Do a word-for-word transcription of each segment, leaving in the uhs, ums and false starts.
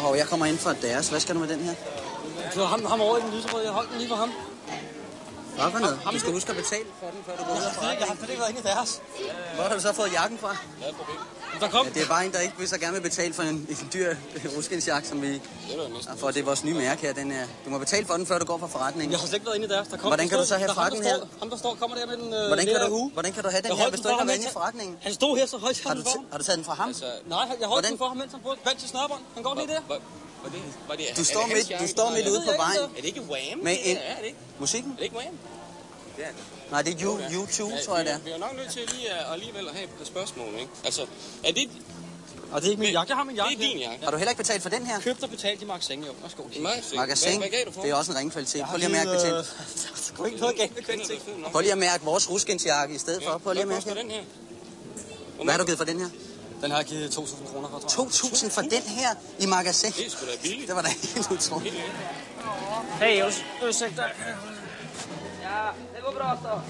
Og jeg kommer ind fra deres. Hvad skal du med den her? Så ham, ham over i den lyserøde. Jeg holdt den lige for ham. Hvad for noget? Du skal huske at betale for den, før du går ud af forretningen. Jeg har slet ikke været inde i deres. Hvor har du så fået jakken fra? Ja, et problem. Der kom. Ja, det er bare en, der ikke vil så gerne vil betale for en, en dyr ruskensjakke, som vi... For det er vores nye mærke her. Den er, du må betale for den, før du går fra forretningen. Jeg har slet ikke været inde i deres. Der kom, hvordan kan der du så have frakken her? Ham, der står, kommer der med den øh, hvordan, kan du, hue. hvordan kan du have den her, hvis du ikke har været inde i forretningen? Han stod her, så højt har du, har du taget den fra ham? Altså, nej, jeg holdt den for ham, mens han brugte vand til snørbånd. Han går lige der. Du står midt, du står midt ude på vejen. Er det ikke Wham? Med en, er det ikke? musikken? Er det ikke Wham? Det er det. Nej, det er you, YouTube, tror jeg det er. Vi er nok nødt til lige at, alligevel at have et par spørgsmål, ikke? Altså, er det... Og det er ikke min jakke. Jeg har min jakke. Det er din jakke. Har du heller ikke betalt for den her? Købt og betalt i magasin, jo. Værsgo. I magasin? Magasin, hvad, hvad gav du for? det er også en ringkvalitet. Prøv lige at mærke betalt. Der går ikke noget galt med kvalitet. Prøv lige at mærke vores ruskensjakke i stedet for. Prøv lige at mærke her. Den her? Hvad har du givet for den her? Den har jeg givet to tusind kroner for, tror jeg. to tusind for den her i magasin? Det er sgu da billigt. Det var da helt utroligt. Hej, ursäkta. Ja, det går bra så.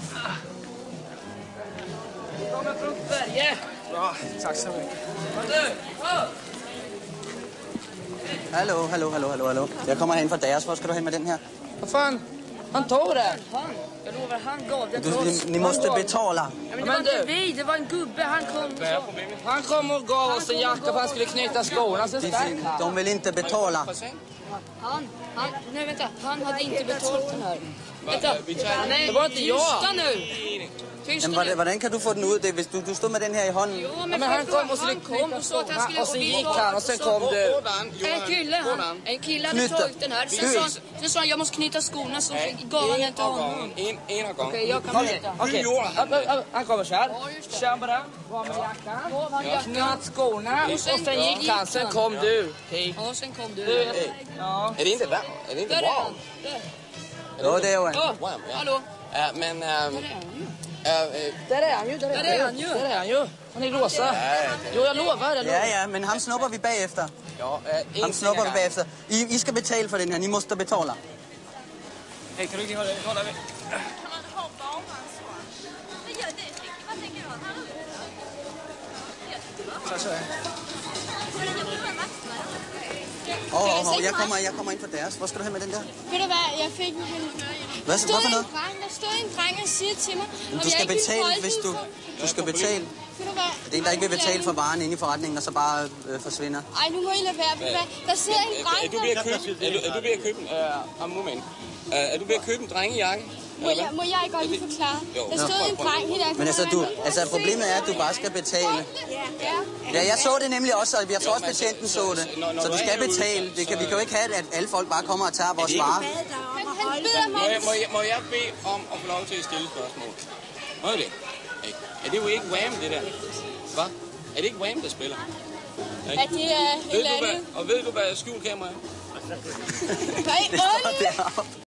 Kommer frukter, ja. Bra, tak så mycket. Hallo, hallo, hallo, hallo, hallo. Jeg kommer hen fra deres. Hvor skal du hen med den her? Vad fan? Han tog den. Han? Jag lovar, han gav det till oss. Ni, ni måste betala. Ja, men det var inte vi, det var en gubbe. Han kom och så. Han kom och gav oss en jacka för han skulle knyta skorna. Så stack han. De vill inte betala. Han, han, nej vänta, han hade inte betalt den här. Vänta, nej, det var inte jag. Tysta nu. Tysta Jamen, nu. hvordan kan du få den ud? Det, er, hvis du, du stod med den her i hånden. Jo, men, men han kom och så han kom och sa att han skulle och så gick han och sen kom du. En kille, han, en kille hade tagit den här. Sen sa, sen sa han, jag måste knyta skorna, så gav han den till honom. En, en av gången. Okej, jag kan berätta. Okej, han kommer så här. Kör bara. Var med jackan. Knöt skorna och sen gick han. Sen kom du. Hej. Och sen kom du. Ja. Är det inte där? Är det inte Där är wow? han. Där. Jo, det er jo en. Åh, hallå. Ja, men... ehm, Där är han ju. äh, äh, Där är han ju. Där är han ju. Där är han ju. Han är rosa. Jo, jag lovar. Jag lovar. Ja, ja, men ham snupper vi bagefter. ja, äh, en Ham ting snupper vi ad gangen. bagefter. I, I skal betale for den her. Ni måste betala. Hej, kan du ikke holde, holde ved? Kan man ha barnmansår? Det gör det. Vad tänker du? Här har du det. Så, så. Åh, oh, oh, oh, jeg, kommer, jeg kommer ind fra deres. Hvor skal du hen med den der? Ved du hvad, jeg fik en hel... Hvad, Der hvad for stod noget? en dreng, der stod en dreng og siger til mig... Men om du jeg skal ikke ville betale, holde hvis den du... for- Du skal betale. Ved du hvad? Det er en, der ikke vil betale for varen inde i forretningen, og så bare øh, forsvinder. Ej, nu må I lade være. Ved du hvad? Der sidder en dreng Er du ved at købe, er du, er du ved at købe en... Øh, om moment. Øh, er du ved at købe en drengejakke? Må jeg, må jeg godt lige forklare? Jo. Der stod en dreng i der. Men altså, du, altså problemet er, at du bare skal betale. Ja. Ja, jeg så det nemlig også, og jeg tror også, betjenten så det. Så du skal betale. Det kan, vi kan jo ikke have, at alle folk bare kommer og tager vores varer. Men han beder mig... Må jeg, må, jeg, må jeg bede om at få lov til at stille spørgsmål? Må jeg det? Ikke? Er det jo ikke Wham, det der? Hvad? Er det ikke Wham, der spiller? At det er Ved helt du, hvad, andet. og ved du, hvad skjulkamera er? Hvad? Øj!